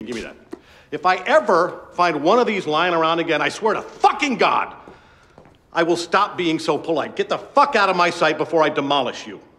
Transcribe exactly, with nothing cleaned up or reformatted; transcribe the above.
Give me that. If I ever find one of these lying around again, I swear to fucking God, I will stop being so polite. Get the fuck out of my sight before I demolish you.